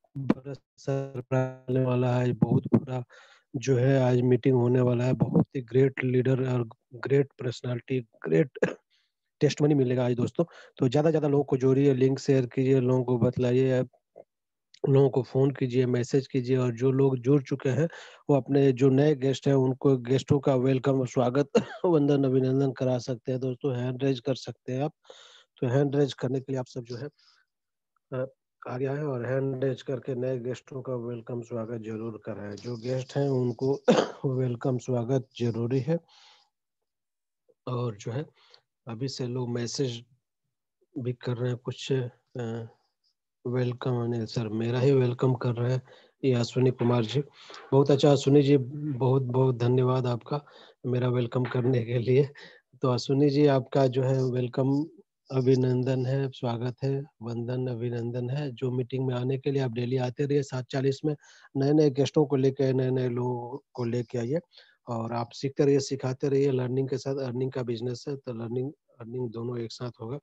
बड़ा सरप्राइज आने वाला है, बहुत बड़ा जो है आज मीटिंग होने वाला है। बहुत ही ग्रेट लीडर और ग्रेट पर्सनालिटी, ग्रेट टेस्टमनी मिलेगा आज दोस्तों। तो ज़्यादा लोगों को जोड़िए, लिंक शेयर कीजिए, लोगों को बतलाइए, लोगों को फ़ोन कीजिए, मैसेज कीजिए, और जो लोग जुड़ चुके हैं, वो अपने जो नए गेस्ट हैं, उनको गेस्टों का वेलकम, स्वागत, वंदन, अभिनंदन करा सकते हैं दोस्तों, हैंड रेज़ कर सकते हैं आप। तो हैंड रेज़ करने के लिए आप सब जो है अ, आ गया है, और हैंड रेज़ करके नए गेस्टों का वेलकम, स्वागत ज़रूर कराएँ। जो गेस्ट हैं उनको वेलकम, स्वागत ज़रूरी है। और जो है अभी से लोग मैसेज भी कर रहे हैं कुछ। वेलकम अनिल सर, मेरा ही वेलकम कर रहे हैं ये अश्विनी कुमार जी। बहुत अच्छा अश्विनी जी, बहुत बहुत धन्यवाद आपका मेरा वेलकम करने के लिए। तो अश्विनी जी आपका जो है वेलकम, अभिनंदन है, स्वागत है, वंदन, अभिनंदन है। जो मीटिंग में आने के लिए आप डेली आते रहिए 7:40 में, नए नए गेस्टों को लेके, नए नए लोगों को लेके आइए, और आप सीखते रहिए, सिखाते रहिए। लर्निंग के साथ अर्निंग का बिजनेस है, तो लर्निंग अर्निंग दोनों एक साथ होगा।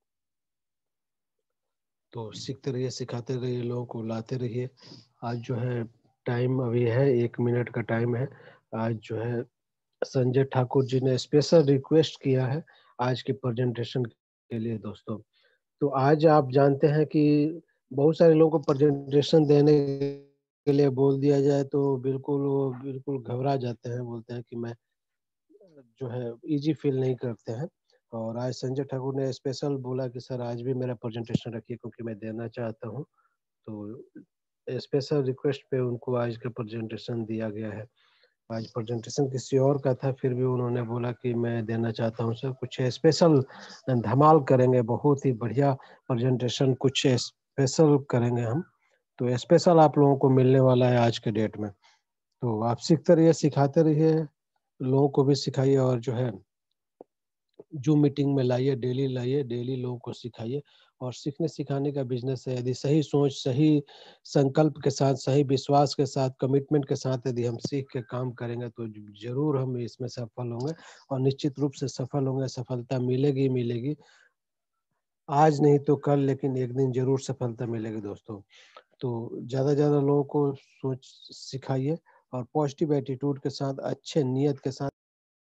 तो सीखते रहिए, सिखाते रहिए, लोगों को लाते रहिए। आज जो है टाइम अभी है 1 मिनट का टाइम है। आज जो है संजय ठाकुर जी ने स्पेशल रिक्वेस्ट किया है आज की प्रेजेंटेशन के लिए दोस्तों। तो आज आप जानते हैं कि बहुत सारे लोगों को प्रेजेंटेशन देने के लिए बोल दिया जाए तो बिल्कुल वो बिल्कुल घबरा जाते हैं, बोलते हैं कि मैं जो है इजी फील नहीं करते हैं। और आज संजय ठाकुर ने स्पेशल बोला कि सर आज भी मेरा प्रेजेंटेशन रखिए, क्योंकि मैं देना चाहता हूँ। तो स्पेशल रिक्वेस्ट पे उनको आज का प्रेजेंटेशन दिया गया है। आज प्रेजेंटेशन किसी और का था, फिर भी उन्होंने बोला कि मैं देना चाहता हूँ सर, कुछ स्पेशल धमाल करेंगे, बहुत ही बढ़िया प्रेजेंटेशन कुछ स्पेशल करेंगे हम। तो स्पेशल आप लोगों को मिलने वाला है आज के डेट में। तो आप सीखते रहिए, सिखाते रहिए, लोगों को भी सिखाइए, और जो है जो मीटिंग में लाइए, डेली लोगों को सिखाइए। और सीखने सिखाने का बिजनेस है, यदि सही सोच, सही संकल्प के साथ, सही विश्वास के साथ, कमिटमेंट के साथ यदि हम सीख के काम करेंगे तो जरूर हम इसमें सफल होंगे, और निश्चित रूप से सफल होंगे। सफलता मिलेगी मिलेगी, आज नहीं तो कल, लेकिन एक दिन जरूर सफलता मिलेगी दोस्तों। तो ज्यादा लोगों को सोच सिखाइए, और पॉजिटिव एटीट्यूड के साथ, अच्छे नियत के साथ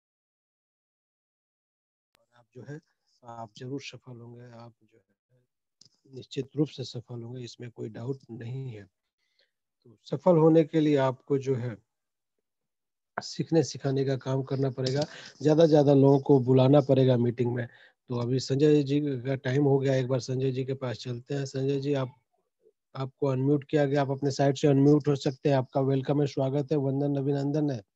आप जो है आप जरूर सफल होंगे। आप जो है निश्चित रूप से सफल होंगे, इसमें कोई डाउट नहीं है। तो सफल होने के लिए आपको जो है सीखने सिखाने का काम करना पड़ेगा, ज्यादा लोगों को बुलाना पड़ेगा मीटिंग में। तो अभी संजय जी का टाइम हो गया, एक बार संजय जी के पास चलते हैं। संजय जी, आप आपको अनम्यूट किया गया, आप अपने साइड से अनम्यूट हो सकते हैं। आपका वेलकम है, स्वागत है, वंदन, अभिनंदन है।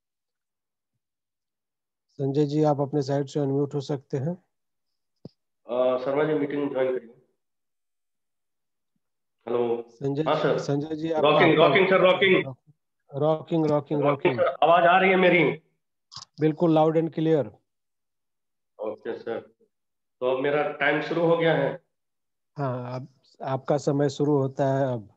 संजय जी, आप अपने साइड से अनम्यूट हो सकते हैं। शर्मा जी मीटिंग ज्वाइन करिए। हेलो। हाँ सर। संजय जी, आप रॉकिंग आपका rocking sir rocking. Rocking rocking rocking rocking, sir, आवाज आ रही है मेरी? बिल्कुल loud and clear. Okay sir, तो अब मेरा टाइम शुरू हो गया है। हाँ, अब आपका समय शुरू होता है अब।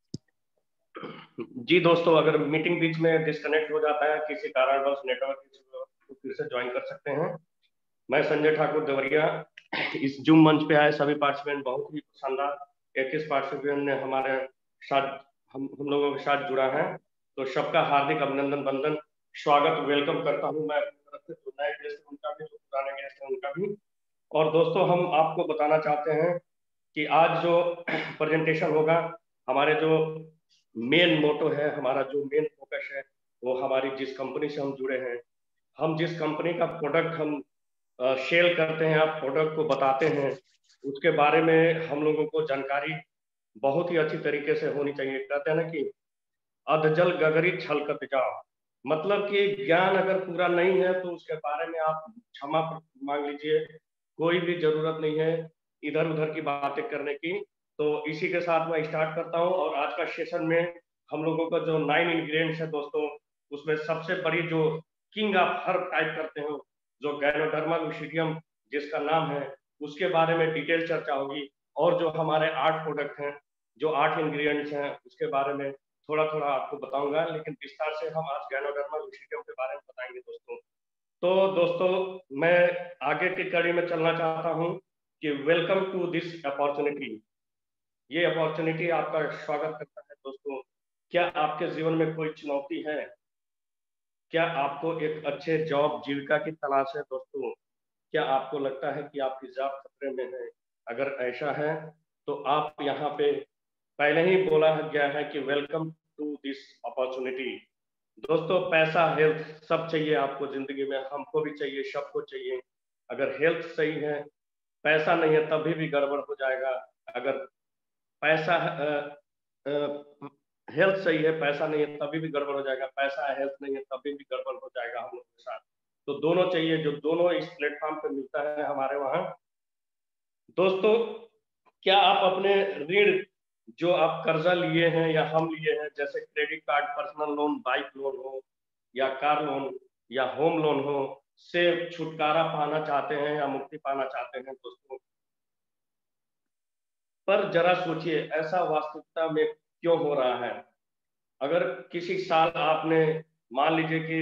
जी दोस्तों, अगर मीटिंग बीच में डिस्कनेक्ट हो जाता है किसी कारणवश नेटवर्क इशू, तो फिर से ज्वाइन कर सकते हैं। मैं संजय ठाकुर देवरिया। इस जूम मंच पे आए सभी पार्टिसिपेंट बहुत ही शानदार। 21 पार्टिसिपेंट ने हमारे साथ हम लोगों के साथ जुड़ा है, तो सबका हार्दिक अभिनंदन, वंदन, स्वागत, वेलकम करता हूं मैं अपनी तरफ से। जो नए गेस्ट हैं उनका भी, जो पुराने गेस्ट हैं उनका भी। और दोस्तों, हम आपको बताना चाहते हैं कि आज जो प्रेजेंटेशन होगा, हमारे जो मेन मोटो है, हमारा जो मेन फोकस है, वो हमारी जिस कंपनी से हम जुड़े हैं, हम जिस कंपनी का प्रोडक्ट हम सेल करते हैं, आप प्रोडक्ट को बताते हैं, उसके बारे में हम लोगों को जानकारी बहुत ही अच्छी तरीके से होनी चाहिए। कहते हैं ना कि अधजल गगरी छलकत जाओ, मतलब कि ज्ञान अगर पूरा नहीं है तो उसके बारे में आप क्षमा मांग लीजिए। कोई भी जरूरत नहीं है इधर उधर की बातें करने की। तो इसी के साथ मैं स्टार्ट करता हूं। और आज का सेशन में हम लोगों का जो 9 इंग्रेडिएंट्स है दोस्तों, उसमें सबसे बड़ी जो किंग ऑफ हर्ब टाइप करते हो, जो गैनोडर्मा लुसिडियम जिसका नाम है, उसके बारे में डिटेल चर्चा होगी। और जो हमारे 8 प्रोडक्ट हैं, जो 8 इंग्रेडिएंट्स हैं, उसके बारे में थोड़ा थोड़ा आपको बताऊंगा, लेकिन विस्तार से हम आज गैनोडर्मा लुसिडियम के बारे में बताएंगे दोस्तों। तो दोस्तों, मैं आगे की कड़ी में चलना चाहता हूं कि वेलकम टू दिस अपॉर्चुनिटी। ये अपॉर्चुनिटी आपका स्वागत करता है दोस्तों। क्या आपके जीवन में कोई चुनौती है? क्या आपको एक अच्छे जॉब जीविका की तलाश है दोस्तों? क्या आपको लगता है कि आपकी जॉब खतरे में है? अगर ऐसा है तो आप यहाँ पे पहले ही बोला गया है कि वेलकम टू दिस अपॉर्चुनिटी। दोस्तों, पैसा हेल्थ सब चाहिए आपको जिंदगी में, हमको भी चाहिए, सबको चाहिए। अगर हेल्थ सही है, पैसा नहीं है तभी भी गड़बड़ हो जाएगा। अगर पैसा हेल्थ सही है, पैसा नहीं है तभी भी गड़बड़ हो जाएगा, पैसा है हेल्थ नहीं है तभी भी गड़बड़ हो जाएगा हम लोग के साथ। तो दोनों चाहिए, जो दोनों इस प्लेटफॉर्म पे मिलता है हमारे वहां। दोस्तों, क्या आप अपने ऋण जो आप कर्जा लिए हैं या हम लिए हैं, जैसे credit card, personal loan, bike loan हो या कार लोन या होम लोन हो, से छुटकारा पाना चाहते हैं या मुक्ति पाना चाहते हैं दोस्तों? पर जरा सोचिए, ऐसा वास्तविकता में क्यों हो रहा है? अगर किसी साल आपने, मान लीजिए कि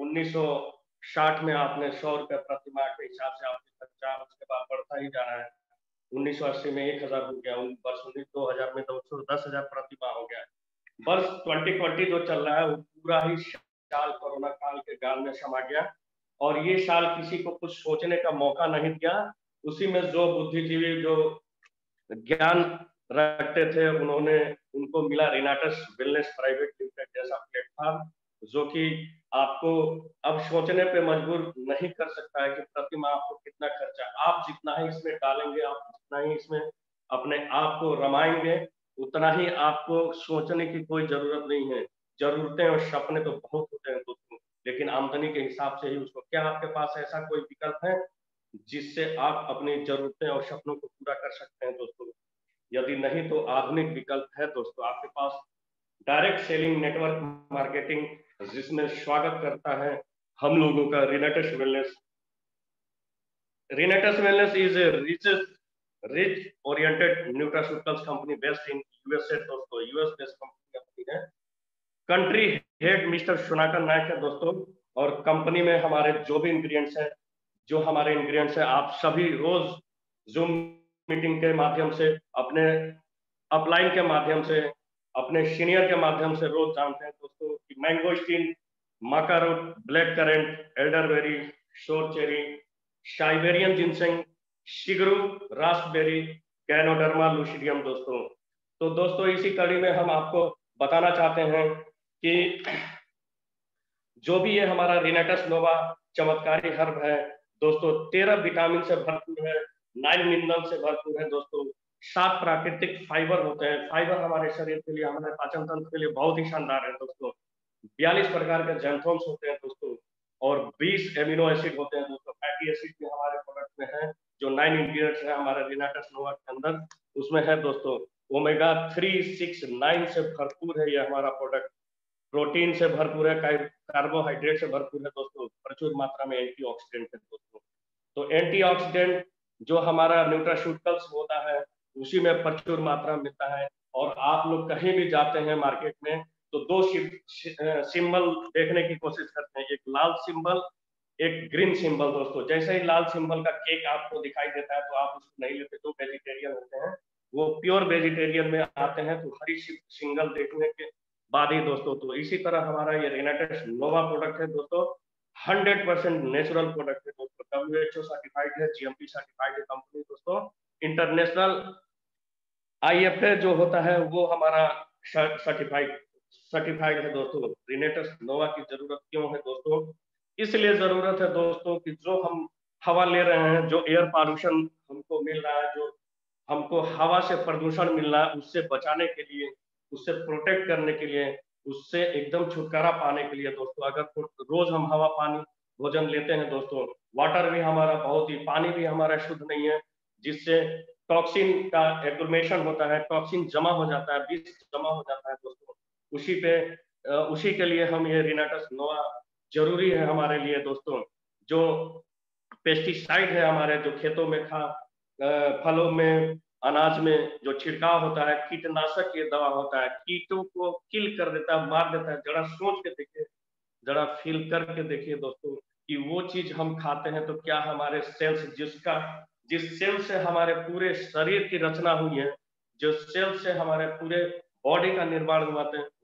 1960 में आपने 100 रुपये प्रति माह के हिसाब से आपके खर्चा, उसके बाद बढ़ता ही जा रहा है। 1980 में 1000 हो गया, वर्ष 2000 में 10,000 प्रति माह हो गया। वर्ष 2020 जो चल रहा है वो पूरा ही साल कोरोना काल के गाल में समा गया, और ये साल किसी को कुछ सोचने का मौका नहीं दिया। उसी में जो बुद्धिजीवी, जो ज्ञान रखते थे, उन्होंने, उनको मिला रेनाटस वेलनेस प्राइवेट लिमिटेड जैसा प्लेटफॉर्म, जो कि आपको अब सोचने पे मजबूर नहीं कर सकता है कि प्रति माह आपको कितना खर्चा। आप जितना ही इसमें डालेंगे, आप जितना ही इसमें अपने आप को रमाएंगे, उतना ही आपको सोचने की कोई जरूरत नहीं है। जरूरतें और सपने तो बहुत होते हैं दोस्तों, लेकिन आमदनी के हिसाब से ही उसको, क्या आपके पास ऐसा कोई विकल्प है जिससे आप अपनी जरूरतें और सपनों को पूरा कर सकते हैं दोस्तों? यदि नहीं तो आधुनिक विकल्प है दोस्तों आपके पास, डायरेक्ट सेलिंग नेटवर्क मार्केटिंग, जिसमें स्वागत करता है हम लोगों का Renatus wellness. Renatus wellness is a rich oriented nutraceuticals company based in USA दोस्तों, यूएस बेस्ड कंपनी है। Country head mister Sunakar Nayak है दोस्तों, और कंपनी में हमारे जो भी इंग्रेडिएंट्स हैं, जो हमारे इंग्रेडिएंट्स हैं, आप सभी रोज जूम मीटिंग के माध्यम से, अपने अपलाइन के माध्यम से, अपने सीनियर के माध्यम से रोज जानते हैं दोस्तों कि mangosteen, maca root, black currant, elderberry, sour cherry, Siberian ginseng, शिगरू, रास्पबेरी, गैनोडर्मा लूसिडियम दोस्तों। तो दोस्तों, इसी कड़ी में हम आपको बताना चाहते हैं कि जो भी ये हमारा रिनेटस नोवा चमत्कारी हर्ब है दोस्तों, 13 विटामिन से भरपूर है, 9 मिनरल से भरपूर है दोस्तों, 7 प्राकृतिक फाइबर होते हैं। फाइबर हमारे शरीर के लिए, हमारे पाचन तंत्र के लिए बहुत ही शानदार है दोस्तों। 42 प्रकार के जैंथोम्स होते हैं दोस्तों, और 20 एमिनो एसिड होते हैं दोस्तों। फैटी एसिड भी हमारे प्रोडक्ट में है, जो 9 इंग्रेडिएंट्स है हमारे रिनेटस नोवा के अंदर, उसमें है दोस्तों। ओमेगा 3, 6, 9 से भरपूर है ये हमारा प्रोडक्ट। प्रोटीन से भरपूर है, कार्बोहाइड्रेट से भरपूर है दोस्तों, प्रचुर मात्रा में एंटीऑक्सीडेंट है दोस्तों। तो एंटीऑक्सीडेंट जो हमारा न्यूट्रास्यूटिकल्स होता है, उसी में प्रचुर मात्रा में मिलता है। और आप लोग कहीं भी जाते हैं मार्केट में तो दो सिंबल देखने की कोशिश करते हैं, एक लाल सिंबल, एक ग्रीन सिंबल दोस्तों। जैसे ही लाल सिंबल का केक आपको दिखाई देता है तो आप उसको नहीं लेते, जो वेजिटेरियन होते हैं वो प्योर वेजिटेरियन में आते हैं, तो हरी सिंगल देखने के बाद ही दोस्तों। तो इसी तरह हमारा ये रिनेटस नोवा प्रोडक्ट है दोस्तों, 100% नेचुरल प्रोडक्ट है दोस्तों, WHO सर्टिफाइड है, GMP सर्टिफाइड है कंपनी दोस्तों। इंटरनेशनल IFA जो होता है वो हमारा सर्टिफाइड है दोस्तों। रिनेटस नोवा की जरूरत क्यों है दोस्तों? इसलिए जरूरत है दोस्तों कि जो हम हवा ले रहे हैं, जो एयर पॉल्यूशन हमको मिल रहा है, जो हमको हवा से प्रदूषण मिल रहा है, उससे बचाने के लिए, उससे प्रोटेक्ट करने के लिए, उससे एकदम छुटकारा पाने के लिए दोस्तों, अगर रोज हम हवा, पानी, भोजन लेते हैं दोस्तों, वाटर भी हमारा बहुत ही, पानी भी हमारा शुद्ध नहीं है, जिससे टॉक्सिन का एक्यूमुलेशन होता है, टॉक्सिन जमा हो जाता है, विष जमा हो जाता है दोस्तों। उसी के लिए हम ये रिनेटस नोवा जरूरी है हमारे लिए दोस्तों। जो पेस्टिसाइड है हमारे, जो खेतों में फलों में, अनाज में जो छिड़काव होता है, कीटनाशक ये दवा होता है, कीटों को किल कर देता है, मार देता है। जरा सोच के देखिए, जरा फील करके देखिए दोस्तों कि वो चीज हम खाते हैं तो क्या हमारे सेल्स, जिस सेल से हमारे पूरे शरीर की रचना हुई है, जो सेल से हमारे पूरे बॉडी का निर्माण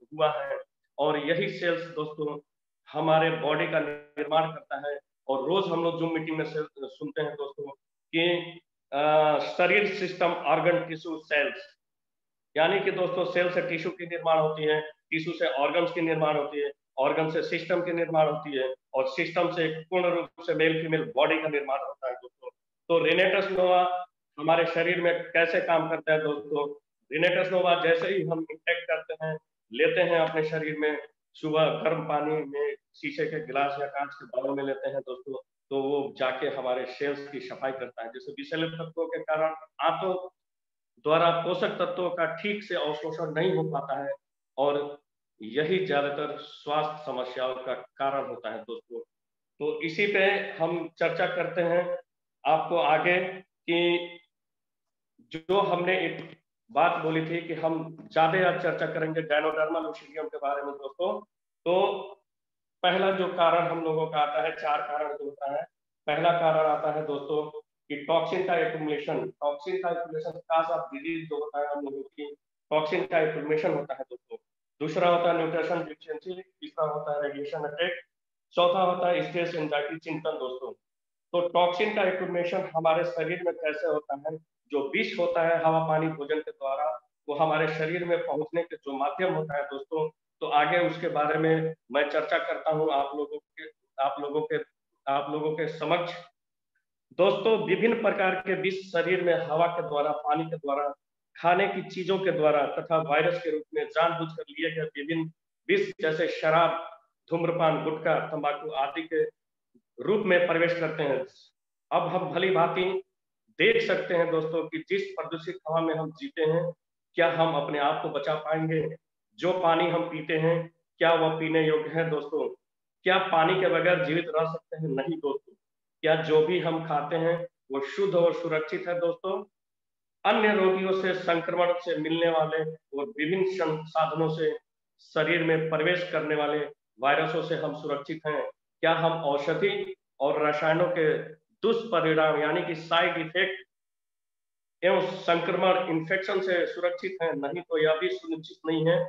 हुआ है, और यही सेल्स दोस्तों हमारे बॉडी का निर्माण करता है। और रोज हम लोग जूम मीटिंग में सुनते हैं दोस्तों कि शरीर, सिस्टम, ऑर्गन, टिश्यू, सेल्स, यानी कि दोस्तों सेल से टिश्यू की निर्माण होती है, टिश्यू से ऑर्गन्स की निर्माण होती है, ऑर्गन से सिस्टम की निर्माण होती है, और सिस्टम से पूर्ण रूप से मेल फीमेल बॉडी का निर्माण होता है दोस्तों। तो रेनेटस नोवा हमारे शरीर में कैसे काम करता है दोस्तों? रेनेटस नोवा जैसे ही हम इंटेक करते हैं, लेते हैं अपने शरीर में, सुबह गर्म पानी में शीशे के गिलास या कांच के बाउल में लेते हैं दोस्तों, तो वो जाके हमारे सेल्स की सफाई करता है। जैसे विषैले तत्वों के कारण आंतों द्वारा पोषक तत्वों का ठीक से अवशोषण नहीं हो पाता है, और यही ज्यादातर स्वास्थ्य समस्याओं का कारण होता है दोस्तों। तो इसी पे हम चर्चा करते हैं आपको आगे, कि जो हमने एक बात बोली थी कि हम ज्यादा चर्चा करेंगे गायनोडर्मा लूसिडियम के बारे में दोस्तों। तो पहला जो कारण हम लोगों का आता है, 4 कारण जो होता है। पहला कारण आता है दोस्तों कि टॉक्सिन का एक्युमुलेशन। टॉक्सिन का एक्युमुलेशन काज ऑफ डिजीज जो होता है हम लोगों की, टॉक्सिन का एक्युमुलेशन होता है दोस्तों। दूसरा होता है न्यूट्रिशन डिफिशियंसी, तीसरा होता है रेडिएशन अटैक, चौथा होता है स्ट्रेस, एंजाइटी, चिंतन दोस्तों। तो टॉक्सिन का एक्युमुलेशन हमारे शरीर में कैसे होता है? जो विष होता है हवा, पानी, भोजन के द्वारा, वो हमारे शरीर में पहुंचने के जो माध्यम होता है दोस्तों, तो आगे उसके बारे में मैं चर्चा करता हूं आप लोगों के समक्ष। दोस्तों विभिन्न प्रकार के विष शरीर में हवा के द्वारा, पानी के द्वारा, खाने की चीजों के द्वारा तथा वायरस के रूप में जानबूझकर लिए गए विभिन्न विष जैसे शराब, धूम्रपान, गुटखा, तंबाकू आदि के रूप में प्रवेश करते हैं। अब हम भली भांति देख सकते हैं दोस्तों कि जिस प्रदूषित हवा में हम जीते हैं, क्या हम अपने आप को बचा पाएंगे? जो पानी हम पीते हैं, क्या वह पीने योग्य है दोस्तों? क्या पानी के बगैर जीवित रह सकते हैं? नहीं दोस्तों। क्या जो भी हम खाते हैं वो शुद्ध और सुरक्षित है दोस्तों? अन्य रोगियों से संक्रमण से मिलने वाले और विभिन्न संसाधनों से शरीर में प्रवेश करने वाले वायरसों से हम सुरक्षित हैं? क्या हम औषधि और रसायनों के दुष्परिणाम यानी कि साइड इफेक्ट एवं संक्रमण, इन्फेक्शन से सुरक्षित हैं? नहीं। तो यह भी सुनिश्चित नहीं है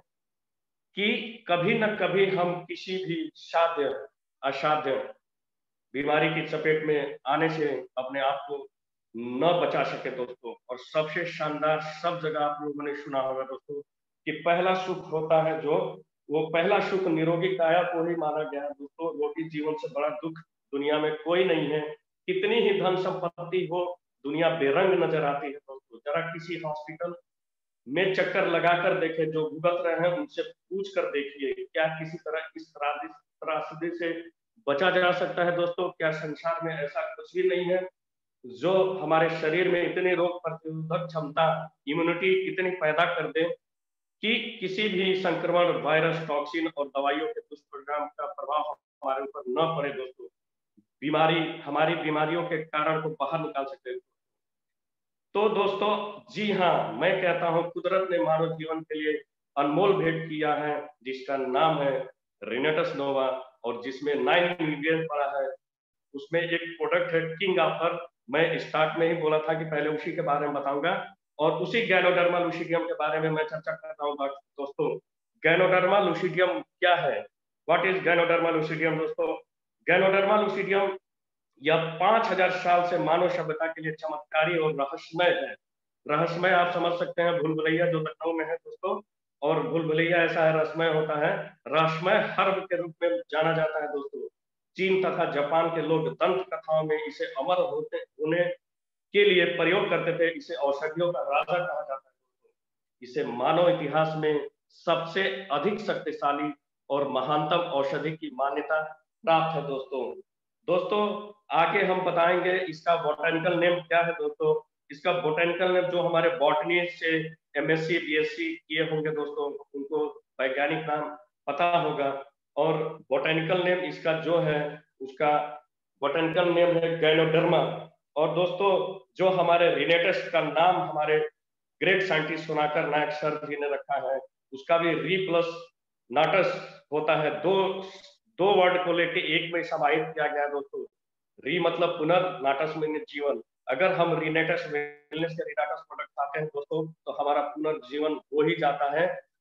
कि कभी न कभी हम किसी भी साध्य असाध्य बीमारी की चपेट में आने से अपने आप को न बचा सके दोस्तों। और सबसे शानदार, सब जगह आप लोगों ने सुना होगा दोस्तों कि पहला सुख होता है जो, वो पहला सुख निरोगी काया को ही माना गया है दोस्तों। रोगी जीवन से बड़ा दुख दुनिया में कोई नहीं है। कितनी ही धन संपत्ति हो, दुनिया बेरंग नजर आती है दोस्तों। जरा किसी हॉस्पिटल में चक्कर लगाकर देखे, जो भुगत रहे हैं उनसे पूछ कर देखिए, क्या किसी तरह इस त्रासदी से बचा जा सकता है दोस्तों? क्या संसार में ऐसा कुछ भी नहीं है जो हमारे शरीर में इतनी रोग प्रतिरोधक क्षमता, इम्यूनिटी इतनी पैदा कर दे कि किसी भी संक्रमण, वायरस, टॉक्सिन और दवाइयों के दुष्परिणाम का प्रभाव हमारे ऊपर न पड़े दोस्तों। बीमारी, हमारी बीमारियों के कारण को बाहर निकाल सकते हैं। तो दोस्तों जी हाँ, मैं कहता हूं कुदरत ने मानव जीवन के लिए अनमोल भेंट किया है, जिसका नाम है रेनेटस नोवा, और जिसमें 9 इंग्रेडिएंट पड़ा है। उसमें एक प्रोडक्ट है किंग ऑफर। मैं स्टार्ट में ही बोला था कि पहले उसी के बारे में बताऊंगा, और उसी गैनोडर्मा लूसिडियम के बारे में मैं चर्चा कर रहा हूँ दोस्तों। गैनोडर्मा लूसिडियम क्या है? व्हाट इज गैनोडर्मा लूसिडियम दोस्तों? गैनोडर्मा लूसिडियम यह 5000 साल से मानव सभ्यता के लिए चमत्कारी और रहस्यमय है। रहस्यमय आप समझ सकते हैं, भूल भुलैया जो लखनऊ में है दोस्तों, और भूल भुलैया ऐसा है, रहस्यमय होता है। रहस्यमय हर्ब के रूप में जाना जाता है दोस्तों। चीन तथा जापान के लोग दंत कथाओं में इसे अमर होने के लिए प्रयोग करते थे। इसे औषधियों का राजा कहा जाता है दोस्तों। इसे मानव इतिहास में सबसे अधिक शक्तिशाली और महानतम औषधि की मान्यता प्राप्त है दोस्तों। दोस्तों आगे हम बताएंगे इसका बोटेनिकल नेम क्या है दोस्तों। इसका बोटेनिकल नेम, जो हमारे बॉटनी से एमएससी बीएससी किए होंगे दोस्तों, उनको वैज्ञानिक नाम पता होगा। और बोटेनिकल नेम इसका जो है, उसका बोटेनिकल नेम है गैनोडर्मा। और दोस्तों जो हमारे रेनेटस का नाम हमारे ग्रेट साइंटिस्ट सुनाकर नायक सर जी ने रखा है, उसका भी री प्लस नाटस होता है। दो वर्ड को लेके एक में समाहित किया गया दोस्तों। री मतलब पुनर्, नाटस में जीवन। अगर हम रीनेटस वेलनेस के रीनाटस प्रोडक्ट खाते हैं दोस्तों, तो हमारा पुनर्जीवन हो ही जाता है।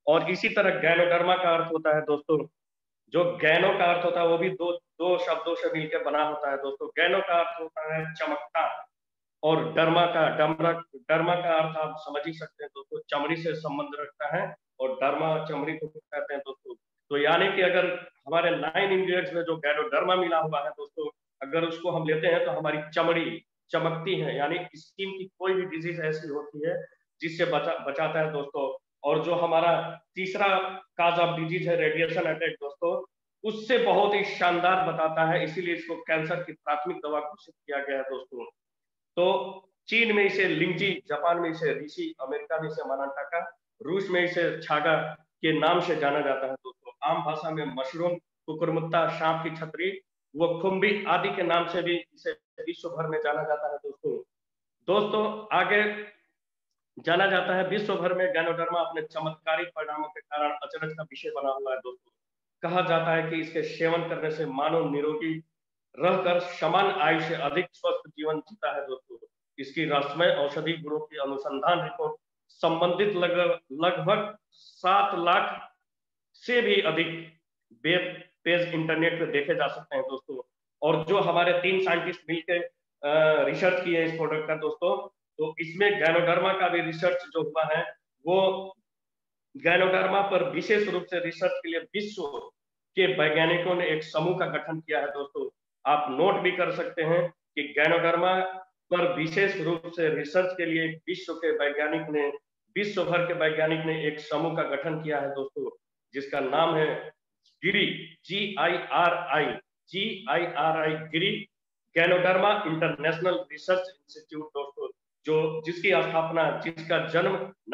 और इसी तरह गैनोडर्मा का अर्थ होता है दोस्तों, जो गैनो का अर्थ होता है वो भी दो दो शब्दों से मिलकर बना होता है दोस्तों। गैनो का अर्थ होता है चमकता, और डर्मा का अर्थ आप समझ ही सकते हैं दोस्तों, चमड़ी से संबंध रखता है, और डर्मा चमड़ी को कहते हैं दोस्तों। तो यानी कि अगर हमारे 9 इंग्रेडिएंट्स में जो गैनोडर्मा मिला हुआ है दोस्तों, अगर उसको हम लेते हैं तो हमारी चमड़ी चमकती है, यानी स्किन की कोई भी डिजीज ऐसी होती है जिससे बचाता है दोस्तों। और जो हमारा तीसरा काज ऑफ डिजीज है रेडिएशन अटैक दोस्तों, उससे बहुत ही शानदार बताता है, इसीलिए इसको कैंसर की प्राथमिक दवा घोषित किया गया है दोस्तों। तो चीन में इसे लिंगजी, जापान में इसे ऋषि, अमेरिका में इसे मनाटाका, रूस में इसे छागा के नाम से जाना जाता है दोस्तों। आम भाषा में मशरूम, कुकुरमुत्ता, सांप की छतरी, वो खुम्बी आदि के नाम से भी इसे विश्व भर में जाना जाता है दोस्तों। दोस्तों आगे जाना जाता है, विश्व भर में गैनोडर्मा अपने चमत्कारिक परिणामों के कारण अचरज का विषय बना हुआ है दोस्तों। कहा जाता है कि इसके सेवन करने से मानव निरोगी रहकर समान आयु से अधिक स्वस्थ जीवन जीता है दोस्तों। इसकी रहस्यमय औषधि गुणों की अनुसंधान रिपोर्ट संबंधित लगभग 7 लाख से भी अधिक वेब पेज इंटरनेट पे देखे जा सकते हैं दोस्तों। और जो हमारे 3 साइंटिस्ट मिलकर रिसर्च किए इस प्रोडक्ट का दोस्तों, तो इसमें गैनोडर्मा का भी रिसर्च जो हुआ है, वो गैनोडर्मा पर विशेष रूप से रिसर्च के लिए विश्व के वैज्ञानिकों ने एक समूह का गठन किया है दोस्तों। आप नोट भी कर सकते हैं कि गैनोडर्मा पर विशेष रूप से रिसर्च के लिए विश्व भर के वैज्ञानिक ने एक समूह का गठन किया है दोस्तों, जिसका नाम है GIRI, GIRI GIRI ganoderma international research institute दोस्तों, जिसका जन्म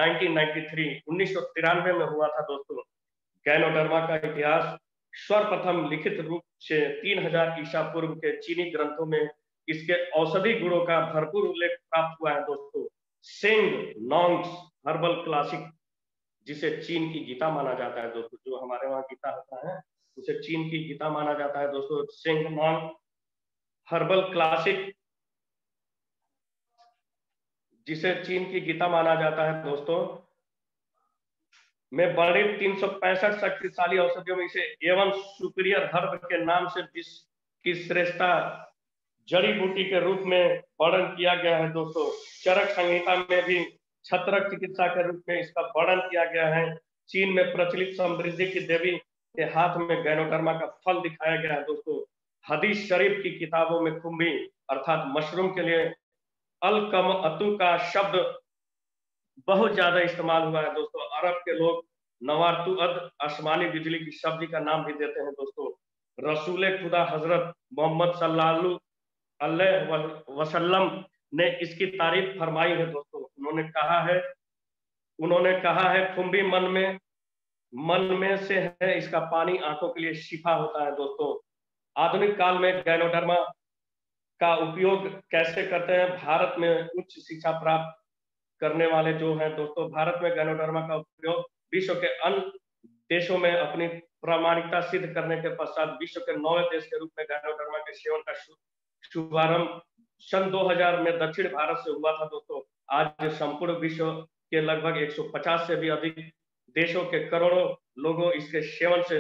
1993 में हुआ था दोस्तों। गैनोडर्मा का इतिहास सर्वप्रथम लिखित रूप से 3000 ईसा पूर्व के चीनी ग्रंथों में इसके औषधि गुणों का भरपूर उल्लेख प्राप्त हुआ है दोस्तों। सेंग नोंग्स हर्बल क्लासिक, जिसे चीन की गीता माना जाता है दोस्तों, जो हमारे वहां गीता होता है उसे चीन की गीता माना जाता है दोस्तों। सेंग नोंग हर्बल क्लासिक, जिसे चीन की गीता माना जाता है दोस्तों, में वर्णित 365 शक्तिशाली औषधियों में इसे एवं सुपीरियर हर्ब के नाम से विश्व की श्रेष्ठता जड़ी बूटी के रूप में वर्णन किया गया है दोस्तों। चरक संहिता में भी छत्रक चिकित्सा के रूप में इसका वर्णन किया गया है। चीन में प्रचलित समृद्धि की देवी के हाथ में गैनोडर्मा का फल दिखाया गया है दोस्तों। हदीस शरीफ की किताबों में खुम्बी अर्थात मशरूम के लिए अलकम अतु का शब्द बहुत ज्यादा इस्तेमाल हुआ है दोस्तों। अरब के लोग नवारतुअद आसमानी बिजली की सब्जी का नाम भी देते हैं दोस्तों। रसूल खुदा हजरत मोहम्मद सल्लल्लाहु अलैहि वसल्लम ने इसकी तारीफ फरमाई है दोस्तों। उन्होंने कहा है खुम्बी मन में से है, इसका पानी आंखों के लिए शिफा होता है दोस्तों। आधुनिक काल में गैनोडर्मा का उपयोग कैसे करते हैं? भारत में उच्च शिक्षा प्राप्त करने वाले जो हैं दोस्तों, भारत में गैनोडर्मा का उपयोग विश्व के अन्य देशों में अपनी प्रामाणिकता सिद्ध करने के पश्चात विश्व के 9वें देश के रूप में गैनोडर्मा के सेवन का शुभारंभ सन 2000 में दक्षिण भारत से हुआ था दोस्तों। आज संपूर्ण विश्व के लगभग 150 से भी अधिक देशों के करोड़ों लोगों इसके सेवन से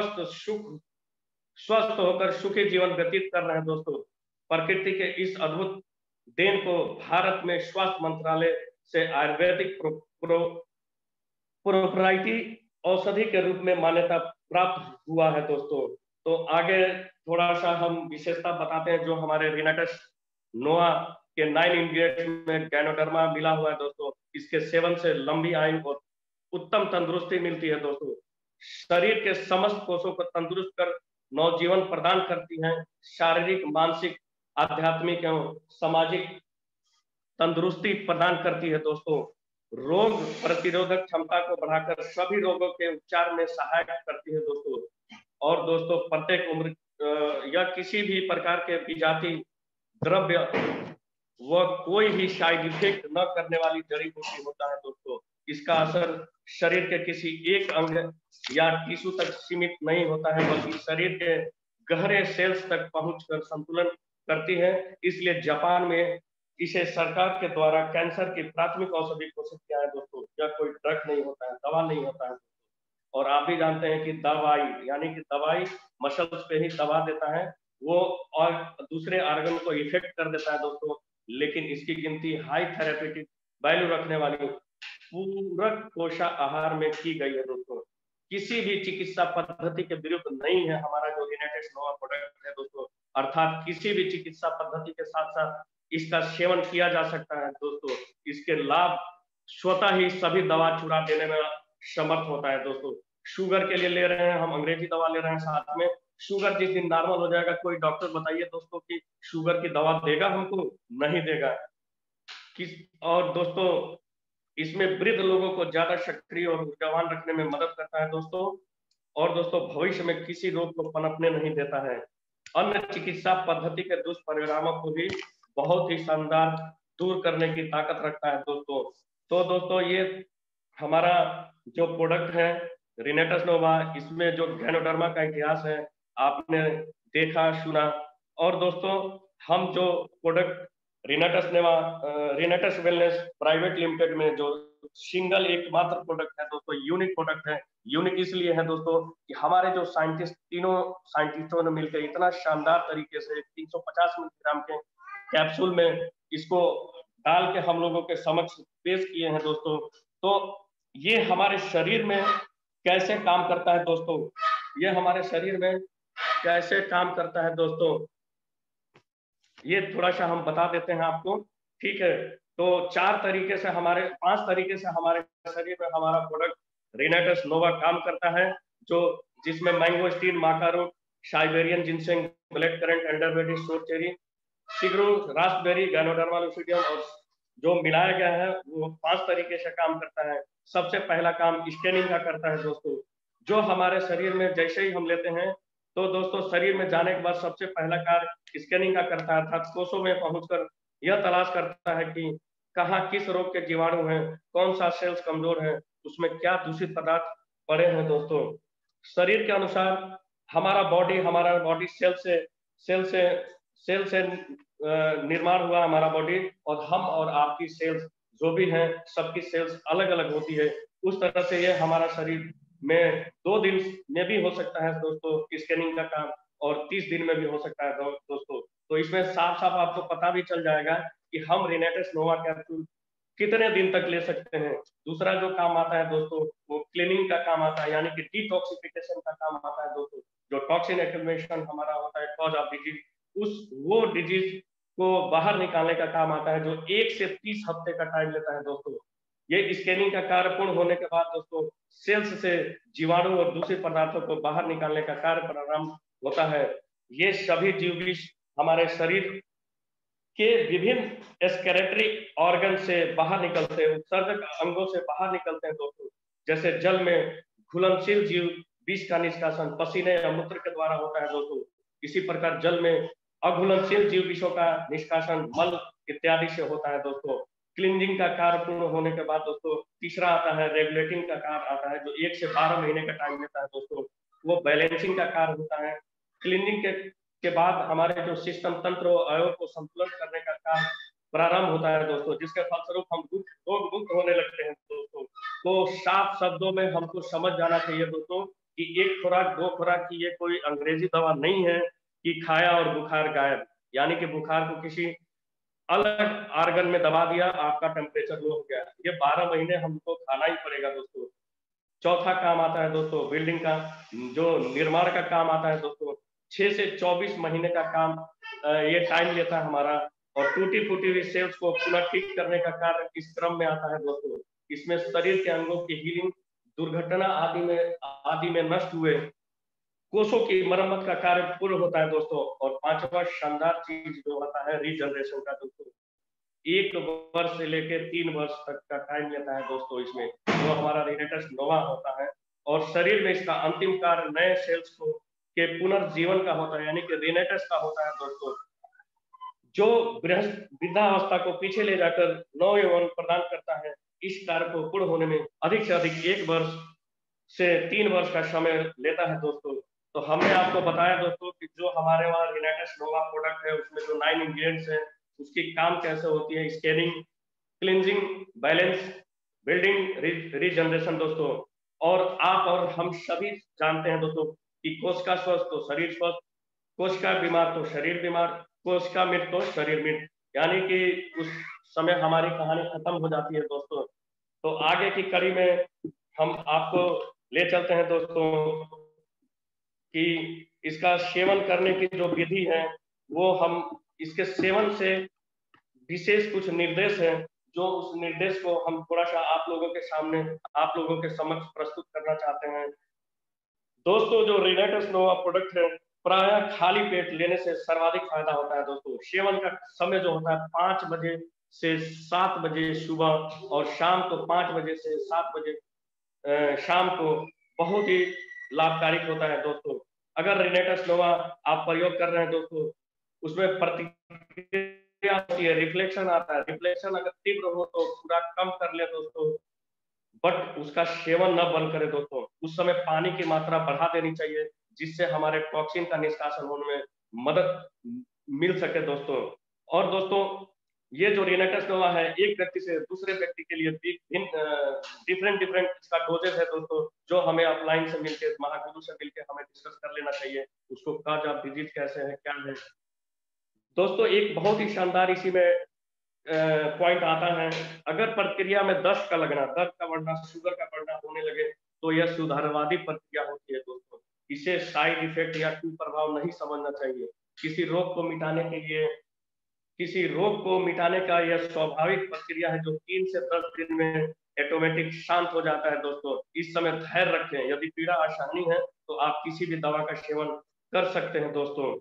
स्वस्थ होकर सुखी जीवन व्यतीत कर रहे हैं दोस्तों। प्रकृति के इस अद्भुत देन को भारत में स्वास्थ्य मंत्रालय से आयुर्वेदिक प्रोप्राइटी औषधि के रूप में मान्यता प्राप्त हुआ है दोस्तों। तो आगे थोड़ा सा हम विशेषता बताते हैं जो हमारे रिनाटस नोआ के 9 इंग्रेडिएंट्स में गैनोडर्मा मिला हुआ है दोस्तों। इसके सेवन से लंबी आयु और उत्तम तंदुरुस्ती मिलती है दोस्तों। शरीर के समस्त कोषों को तंदुरुस्त कर नवजीवन प्रदान करती है। शारीरिक, मानसिक, आध्यात्मिक एवं सामाजिक तंदुरुस्ती प्रदान करती है दोस्तों। रोग प्रतिरोधक क्षमता को बढ़ाकर सभी रोगों के उपचार में सहायक करती है दोस्तों। और दोस्तों प्रत्येक उम्र या किसी भी प्रकार के विजाति द्रव्य व कोई भी साइड इफेक्ट न करने वाली जड़ी बूटी होता है दोस्तों। इसका असर शरीर के किसी एक अंग या टिश्यू तक सीमित नहीं होता है, बल्कि शरीर के गहरे सेल्स तक पहुंचकर संतुलन करती है। इसलिए जापान में इसे सरकार के द्वारा कैंसर की प्राथमिक औषधि घोषित किया है दोस्तों। यह कोई ड्रग नहीं होता है, दवा नहीं होता है। और आप भी जानते हैं कि दवाई, यानी कि दवाई मसल्स पे ही दबा देता है वो, और दूसरे ऑर्गन को इफेक्ट कर देता है दोस्तों। लेकिन इसकी गिनती हाई थेरेपेटिक वैल्यू रखने वाली पूरक पोषाहार में की गई है दोस्तों। किसी भी चिकित्सा पद्धति के विरुद्ध नहीं है हमारा जो रिनेटेस नोवा प्रोडक्ट है दोस्तों। अर्थात किसी भी चिकित्सा पद्धति के साथ साथ इसका सेवन किया जा सकता है दोस्तों। इसके लाभ स्वतः ही सभी दवा चुरा देने में समर्थ होता है दोस्तों। शुगर के लिए ले रहे हैं हम, अंग्रेजी दवा ले रहे हैं साथ में, शुगर जिस दिन नॉर्मल हो जाएगा, कोई डॉक्टर बताइए दोस्तों कि शुगर की दवा देगा हमको? नहीं देगा। और दोस्तों इसमें वृद्ध लोगों को ज्यादा सक्रिय और ऊर्जावान रखने में मदद करता है दोस्तों। और दोस्तों भविष्य में किसी रोग को पनपने नहीं देता है। अन्य चिकित्सा पद्धति के दुष्परिणामों को भी बहुत ही शानदार दूर करने की ताकत रखता है दोस्तों। तो दोस्तों ये हमारा जो प्रोडक्ट है रिनेटस नोवा, इसमें जो गैनोडर्मा का इतिहास है आपने देखा सुना। और दोस्तों हम जो product Renatus wellness private limited में जो सिंगल एकमात्र प्रोडक्ट है दोस्तों, यूनिक प्रोडक्ट है। यूनिक इसलिए है दोस्तों कि हमारे जो साइंटिस्ट, तीनों साइंटिस्टों ने मिलकर इतना शानदार तरीके से 350 मिलीग्राम के कैप्सूल में इसको डाल के हम लोगों के समक्ष पेश किए हैं दोस्तों। तो ये हमारे शरीर में कैसे काम करता है दोस्तों, ये हमारे शरीर में कैसे काम करता है दोस्तों, ये थोड़ा सा हम बता देते हैं आपको, ठीक है। तो 5 तरीके से हमारे शरीर में हमारा प्रोडक्ट रिनेटस नोवा काम करता है, जो जिसमें mangosteen, maca root, Siberian ginseng, black currant, elderberry, sour cherry, सिग्रू, रास्पबेरी, गैनोडर्मा लुसिडियम और जो मिलाया गया है वो 5 तरीके से काम करता है। सबसे पहला काम स्कैनिंग का करता है दोस्तों। जो हमारे शरीर में जैसे ही हम लेते हैं तो दोस्तों शरीर में जाने के बाद सबसे पहला कार्य स्कैनिंग का करता है, अर्थात कोषों में पहुंचकर यह तलाश करता है कि कहाँ किस रोग के जीवाणु हैं, कौन सा सेल्स कमजोर है, उसमें क्या दूषित पदार्थ पड़े हैं दोस्तों। शरीर के अनुसार हमारा बॉडी सेल से निर्माण हुआ हमारा बॉडी, और हम और आपकी सेल्स जो भी हैं सबकी सेल्स अलग अलग होती है। उस तरह से ये हमारा शरीर में 2 दिन में भी हो सकता है दोस्तों स्कैनिंग का काम, और 30 दिन में भी हो सकता है दोस्तों। तो इसमें साफ साफ आपको पता भी चल जाएगा कि हम रिनेटस नोवा कैप्सूल कितने दिन तक ले सकते हैं। दूसरा जो काम आता है दोस्तों वो क्लीनिंग का काम आता है, यानी कि डिटॉक्सिफिकेशन का काम आता है दोस्तों। जो टॉक्सिन एक्यूमुलेशन हमारा होता है कॉज ऑफ डिजीज, वो डिजीज को बाहर निकालने का काम आता है, जो 1 से 30 हफ्ते का टाइम लेता है दोस्तों। ये स्कैनिंग का कार्य पूर्ण होने के बाद दोस्तों सेल्स से जीवाणु और दूसरे पदार्थों को बाहर निकालने का कार्य प्रारंभ होता है। ये सभी जीव विष हमारे शरीर के विभिन्न एक्सक्रेटरी ऑर्गन से बाहर निकलते हैं, उत्सर्जक अंगों से बाहर निकलते हैं दोस्तों। जैसे जल में घुलनशील जीव विष का निष्कासन पसीने या मूत्र के द्वारा होता है दोस्तों। इसी प्रकार जल में अघुलनशील जीव विषों का निष्कासन मल इत्यादि से होता है दोस्तों। क्लींजिंग का कार्य पूर्ण होने के बाद दोस्तों तीसरा आता है रेगुलेटिंग का कार्य आता है, जो 1 से 12 महीने का टाइम लेता है दोस्तों। वो बैलेंसिंग का कार्य होता है। क्लींजिंग के बाद हमारे जो सिस्टम तंत्र अवयव को संतुलित करने का काम प्रारंभ होता है दोस्तों, जिसके फलस्वरूप हम रोग मुक्त होने लगते हैं दोस्तों। तो साफ शब्दों में हमको समझ जाना चाहिए दोस्तों कि 1 खुराक 2 खुराक की ये कोई अंग्रेजी दवा नहीं है कि खाया और बुखार गायब, यानी कि बुखार को किसी अलग आर्गन में दबा दिया, आपका टेम्परेचर लो हो गया। ये 12 महीने हमको खाना ही पड़ेगा दोस्तों। चौथा काम आता है दोस्तों बिल्डिंग का, जो निर्माण का काम आता है दोस्तों। 6 से 24 महीने का काम ये टाइम लेता है हमारा, और टूटी फूटी हुई सेल्स को पुनः ठीक करने का कार्य इस क्रम में आता है दोस्तों। इसमें शरीर के अंगों की हीलिंग, दुर्घटना आदि में नष्ट हुए कोषों की मरम्मत का कार्य पूर्ण होता है दोस्तों। और 5वां शानदार चीज जो होता है रीजनरेशन का दोस्तों। 1 वर्ष से लेकर 3 वर्ष तक का टाइम लेता है दोस्तों इसमें, जो हमारा रिनेटस नोवा होता है। और शरीर में इसका अंतिम कार्य नए सेल्स को के पुनर्जीवन का होता है, यानी कि रिनेटस का होता है दोस्तों, जो वृद्धावस्था को पीछे ले जाकर नव यौवन प्रदान करता है। इस कार्य को पूर्ण होने में अधिक से अधिक 1 वर्ष से 3 वर्ष का समय लेता है दोस्तों। तो हमने आपको बताया दोस्तों कि जो हमारे वहाँ रिनेटस नोवा प्रोडक्ट है उसमें जो 9 इंग्रेडिएंट्स है उसकी काम कैसे होती है, scanning, cleansing, balance, building, regeneration दोस्तों। और आप और हम सभी जानते हैं दोस्तों कि कोशिका स्वस्थ तो शरीर स्वस्थ, कोशिका बीमार तो शरीर बीमार, कोशिका मृत तो शरीर मृत, यानी कि उस समय हमारी कहानी खत्म हो जाती है दोस्तों। तो आगे की कड़ी में हम आपको ले चलते हैं दोस्तों कि इसका सेवन करने की जो विधि है वो हम इसके सेवन से विशेष कुछ निर्देश हैं, जो उस निर्देश को हम थोड़ा सा आप लोगों के सामने, आप लोगों के समक्ष प्रस्तुत करना चाहते हैं। दोस्तों जो रिनेटस नोवा प्रोडक्ट है, प्रायः खाली पेट लेने से सर्वाधिक फायदा होता है दोस्तों। सेवन का समय जो होता है 5 बजे से 7 बजे सुबह और शाम को 5 बजे से 7 बजे शाम को बहुत ही लाभकारी होता है दोस्तों। अगर रिनेटस नोवा आप प्रयोग कर रहे हैं दोस्तों, उसमें प्रतिक्रिया होती है, रिफ्लेक्शन आता है। रिफ्लेक्शन अगर तीव्र हो तो पूरा कम कर ले दोस्तों, बट उसका सेवन न बंद करे दोस्तों। उस समय पानी की मात्रा बढ़ा देनी चाहिए, जिससे हमारे टॉक्सिन का निष्कासन होने में मदद मिल सके दोस्तों। और दोस्तों ये जो रिनेटस नोवा है, एक व्यक्ति से दूसरे व्यक्ति के लिए डिफरेंट इसका डोजेस है दोस्तों, जो हमें अपलाइन से मिलकर, महागुरु से मिलकर हमें डिस्कस कर लेना चाहिए। उसको काज ऑफ डिजीज कैसे है, क्या है दोस्तों। एक बहुत ही शानदार इसी में पॉइंट आता है, अगर प्रक्रिया में दस्त का लगना, दर्द का बढ़ना, शुगर का बढ़ना होने लगे तो यह सुधारवादी प्रक्रिया होती है दोस्तों। इसे साइड इफेक्ट या कुप्रभाव नहीं समझना चाहिए। किसी रोग को मिटाने के लिए, किसी रोग को मिटाने का यह स्वाभाविक प्रक्रिया है, जो 3 से 10 दिन में ऑटोमेटिक शांत हो जाता है दोस्तों। इस समय धैर्य रखें, यदि पीड़ा असहनीय है तो आप किसी भी दवा का सेवन कर सकते हैं दोस्तों।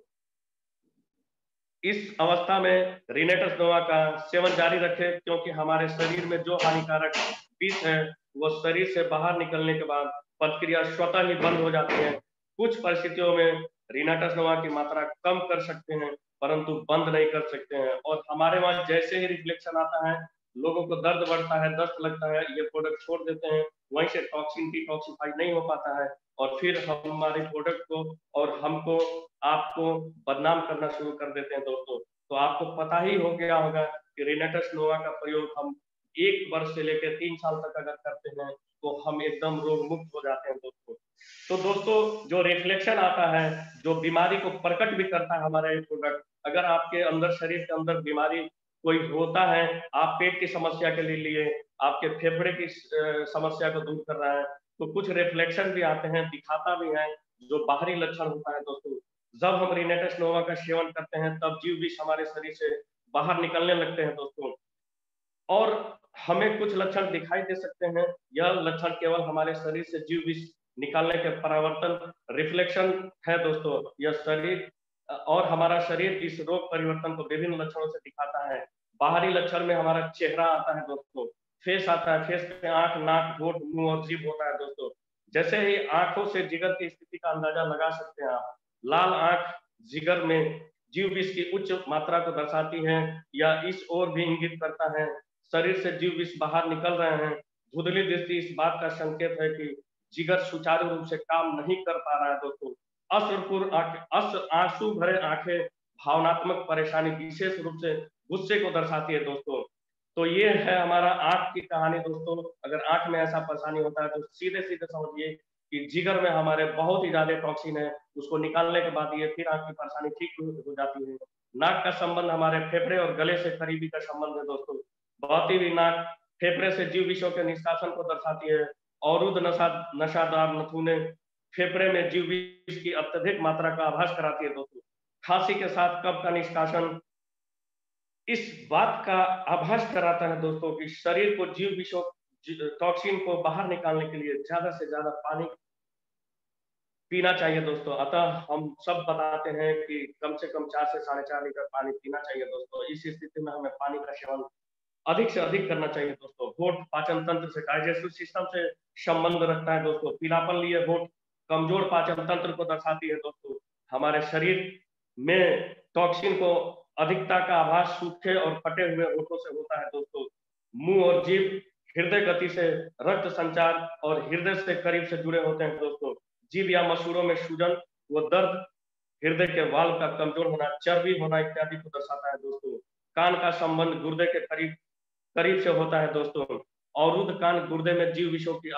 इस अवस्था में रिनेटस नोवा का सेवन जारी रखें, क्योंकि हमारे शरीर में जो हानिकारक विष है वो शरीर से बाहर निकलने के बाद प्रक्रिया स्वतः ही बंद हो जाती है। कुछ परिस्थितियों में रिनेटस नोवा की मात्रा कम कर सकते हैं, परंतु बंद नहीं कर सकते हैं। और हमारे वहां जैसे ही रिफ्लेक्शन आता है, लोगों को दर्द बढ़ता है, दस्त लगता है, ये प्रोडक्ट छोड़ देते हैं, वहीं से टॉक्सिन डिटॉक्सिफाई नहीं हो पाता है, और फिर हमारे प्रोडक्ट को और हमको, आपको बदनाम करना शुरू कर देते हैं दोस्तों। तो आपको पता ही हो गया होगा कि रिनेटस नोवा का प्रयोग हम 1 वर्ष से लेकर 3 साल तक अगर करते हैं तो हम एकदम रोग मुक्त हो जाते हैं दोस्तों। तो दोस्तों जो रिफ्लेक्शन आता है, जो बीमारी को प्रकट भी करता है हमारा ये प्रोडक्ट, अगर आपके अंदर, शरीर के अंदर बीमारी कोई होता है, आप पेट की समस्या के लिए, आपके फेफड़े की समस्या को दूर कर रहा है, तो कुछ रिफ्लेक्शन भी आते हैं, दिखाता भी है, जो बाहरी लक्षण होता है दोस्तों। जब हम रिनेटस नोवा का सेवन करते हैं तब जीव विष हमारे शरीर से बाहर निकलने लगते हैं दोस्तों, और हमें कुछ लक्षण दिखाई दे सकते हैं। यह लक्षण केवल हमारे शरीर से जीव विष निकालने के परावर्तन, रिफ्लेक्शन है दोस्तों। यह शरीर और हमारा शरीर इस रोग परिवर्तन को विभिन्न लक्षणों से दिखाता है। बाहरी लक्षण में हमारा चेहरा आता है दोस्तों, फेस आता है, फेस पे आंख, नाक, होठ, मुंह और जीभ होता है दोस्तों। जैसे ही आंखों से जिगर की स्थिति का अंदाजा लगा सकते हैं आप, लाल आंख जिगर में जीव विष की उच्च मात्रा को दर्शाती है, या इस ओर भी इंगित करता है शरीर से जीव विष बाहर निकल रहे हैं। धुंधली दृष्टि इस बात का संकेत है कि जिगर सुचारू रूप से काम नहीं कर पा रहा है दोस्तों। आंसू भरे आंखें भावनात्मक परेशानी, विशेष रूप से गुस्से को दर्शाती है दोस्तों। तो ये है हमारा आंख की कहानी दोस्तों। अगर आंख में ऐसा परेशानी होता है तो सीधे सीधे समझिए कि जिगर में हमारे बहुत ही ज्यादा टॉक्सिन है, उसको निकालने के बाद ये फिर आंख की परेशानी ठीक हो जाती है। नाक का संबंध हमारे फेफड़े और गले से करीबी का संबंध है दोस्तों। बहती हुई नाक फेफड़े से जीव विषों के निष्कासन को दर्शाती है। अवरुद्ध नशादार नथुने फेफड़े में जीव विष की अत्यधिक मात्रा का आभास कराती है दोस्तों। खांसी के साथ कफ का निष्कासन इस बात का आभास कराता है दोस्तों कि शरीर को जीव विषों, टॉक्सिन को बाहर निकालने के लिए ज्यादा से ज्यादा पानी पीना चाहिए दोस्तों। अतः हम सब बताते हैं कि कम से कम 4 से 4.5 लीटर पानी पीना चाहिए दोस्तों। इस स्थिति में हमें पानी का सेवन अधिक से अधिक करना चाहिए दोस्तों। होठ पाचन तंत्र से, डाइजेस्टिव सिस्टम से संबंध रखता है दोस्तों। पीलापन लिए होठ कमजोर पाचन तंत्र को दर्शाती है दोस्तों। हमारे शरीर में टॉक्सिन को अधिकता का आभास सूखे और फटे हुए होठों से होता है दोस्तों। मुंह और जीभ हृदय गति से, रक्त संचार और हृदय से करीब से जुड़े होते हैं दोस्तों। जीभ या मसूड़ों में सूजन व दर्द, हृदय के वाल्व का कमजोर होना, चर्बी होना इत्यादि को दर्शाता है दोस्तों। कान का संबंध गुर्दे के करीब से होता है दोस्तों। अवरुद्ध कान गुर्दे में जीव विषों की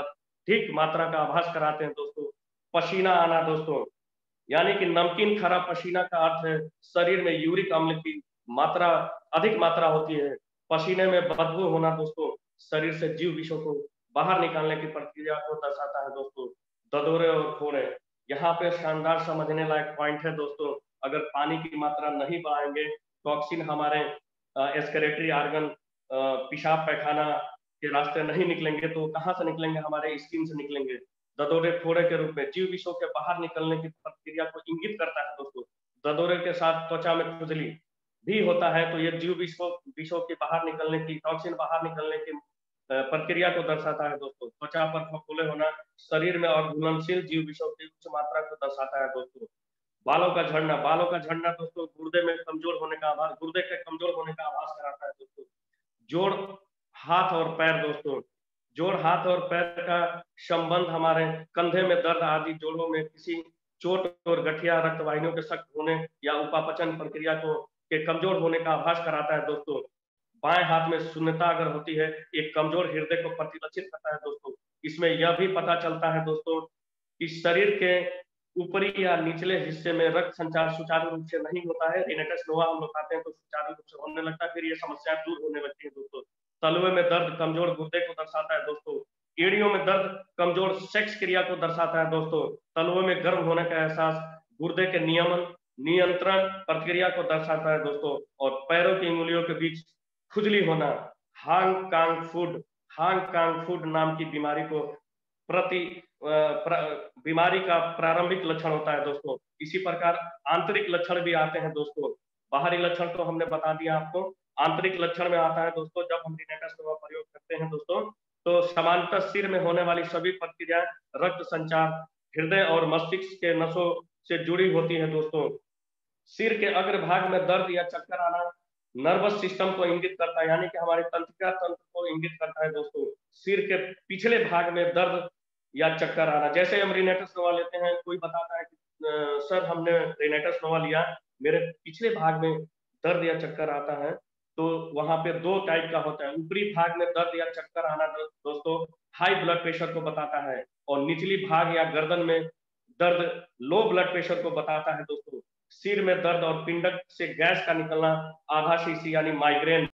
अधिक मात्रा का आभास कराते हैं दोस्तों। पसीना आना दोस्तों, यानी कि नमकीन खरा पसीना का अर्थ है शरीर में यूरिक अम्ल की मात्रा अधिक मात्रा होती है। पसीने में बदबू होना दोस्तों शरीर से जीव विषों को बाहर निकालने की प्रक्रिया को दर्शाता है दोस्तों। ददोरे और फोड़े, यहाँ पे शानदार समझने लायक पॉइंट है दोस्तों। अगर पानी की मात्रा नहीं बढ़ाएंगे, टॉक्सिन हमारे एक्सक्रीटरी ऑर्गन पेशाब पैखाना के रास्ते नहीं निकलेंगे, तो कहाँ से निकलेंगे? हमारे स्किन से निकलेंगे। ददोरे फोड़े के रूप में जीव विषों के बाहर निकलने की प्रक्रिया को इंगित करता है दोस्तों। ददोरे के साथ त्वचा में खुजली भी होता है, तो ये जीव विषों के बाहर निकलने की, टॉक्सिन बाहर निकलने की प्रक्रिया को दर्शाता है दोस्तों। त्वचा पर फफोले होना शरीर में और घुलनशील जीव विषों की उच्च मात्रा को दर्शाता है दोस्तों। बालों का झड़ना, बालों का झड़ना दोस्तों गुर्दे में कमजोर होने का आभास, गुर्दे के कमजोर होने का आभास कराता है दोस्तों। जोड़, हाथ और पैर दोस्तों, जोड़, हाथ और पैर का संबंध हमारे कंधे में दर्द आदि जोड़ों में किसी चोट और गठिया रक्त वाहिनियों के सख्त होने या उपापचन प्रक्रिया को के कमजोर होने का आभास कराता है दोस्तों। बाएं हाथ में शून्यता अगर होती है, एक कमजोर हृदय को प्रतिलक्षित करता है दोस्तों। इसमें यह भी पता चलता है दोस्तों कि शरीर के ऊपरी या निचले हिस्से में रक्त संचार सुचारू रूप से नहीं होता है। रिनेटस नोवा हम लोग आते हैं तो सुचारू रूप से होने लगता है, फिर ये समस्या दूर होने लगती है दोस्तों। तलवे में दर्द कमजोर गुर्दे को दर्शाता है दोस्तों। एड़ियों में दर्द कमजोर सेक्स क्रिया को दर्शाता है दोस्तों। तलवे में गर्म होने का एहसास गुर्दे के नियंत्रण प्रक्रिया को दर्शाता है दोस्तों। और पैरों की उंगलियों के बीच खुजली होना हांग कांग फूड नाम की बीमारी को बीमारी का प्रारंभिक लक्षण होता है दोस्तों। इसी प्रकार आंतरिक लक्षण भी आते हैं दोस्तों। बाहरी लक्षण तो हमने बता दिया आपको, आंतरिक लक्षण में आता है दोस्तों जब हम रिनेटस नोवा प्रयोग करते हैं दोस्तों, तो समांतर सिर में होने वाली सभी प्रक्रियाएं रक्त संचार हृदय और मस्तिष्क के नसों से जुड़ी होती है दोस्तों। सिर के अग्रभाग में दर्द या चक्कर आना नर्वस सिस्टम को इंगित करता है, यानी कि हमारे तंत्रिका तंत्र को इंगित करता है दोस्तों। सिर के पिछले भाग में दर्द या चक्कर आना, जैसे हम रिनेटस नोवा लेते हैं, कोई बताता है कि सर हमने रिनेटस नोवा लिया, मेरे पिछले भाग में दर्द या चक्कर आता है, तो वहां पे दो टाइप का होता है। ऊपरी भाग में दर्द या चक्कर आना दोस्तों हाई ब्लड प्रेशर को बताता है, और निचली भाग या गर्दन में दर्द लो ब्लड प्रेशर को बताता है दोस्तों। सिर में दर्द और पिंडक से गैस का निकलना आधाशीसी यानी माइग्रेन